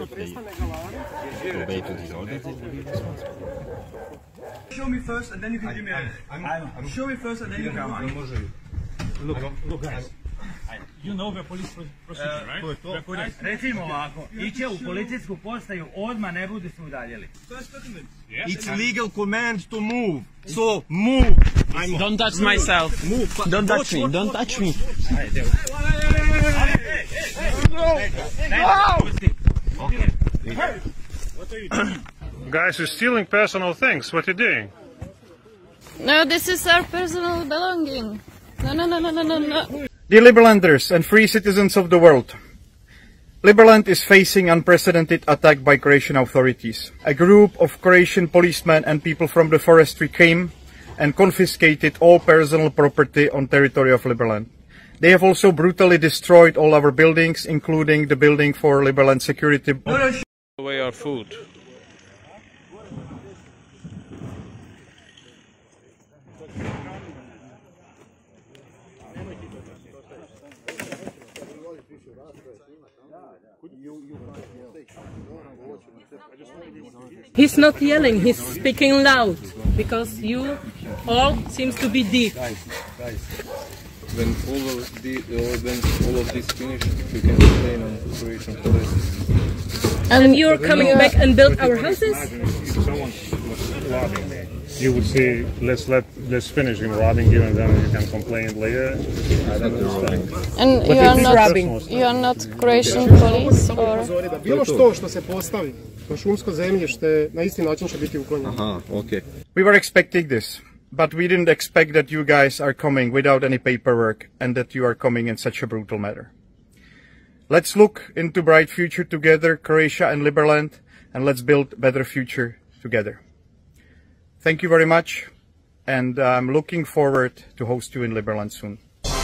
obey to these orders, they will be responsible. Show me first and then you can give me a... Show me first and then you can give me Look guys, you know the police procedure, right? Recimo ovako, iće u policijsku postaju, odmah ne budu se udaljili. It's legal command to move, so move! Don't touch myself! Move! Don't touch me! Don't touch me! Guys, you're stealing personal things. What are you doing? No, this is our personal belonging. No. Dear Liberlanders and free citizens of the world, Liberland is facing unprecedented attack by Croatian authorities. A group of Croatian policemen and people from the forestry came and confiscated all personal property on territory of Liberland. They have also brutally destroyed all our buildings, including the building for Liberland security. Away our food. He's not yelling, he's speaking loud, because you all seems to be deep. Guys, when all of this finished, you can complain on Croatian police. And you're coming back and build our houses? If someone was robbing me, you would say, let's finish him robbing you and then you can complain later. I don't understand. And you are not Croatian police or... Bilo što se postavi na šumsko zemljište na isti način će biti uklonjeno. Aha, okay. We were expecting this, but we didn't expect that you guys are coming without any paperwork and that you are coming in such a brutal manner. Let's look into bright future together, Croatia and Liberland, and let's build a better future together. Thank you very much, and I'm looking forward to host you in Liberland soon.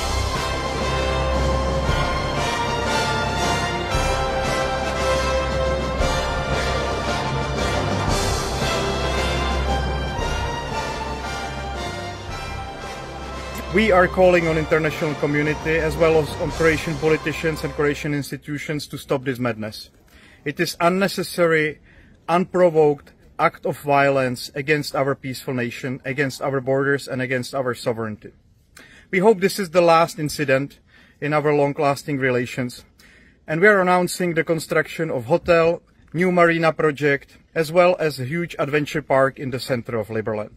We are calling on international community as well as on Croatian politicians and Croatian institutions to stop this madness. It is unnecessary, unprovoked act of violence against our peaceful nation, against our borders and against our sovereignty. We hope this is the last incident in our long-lasting relations, and we are announcing the construction of hotel, new marina project, as well as a huge adventure park in the center of Liberland.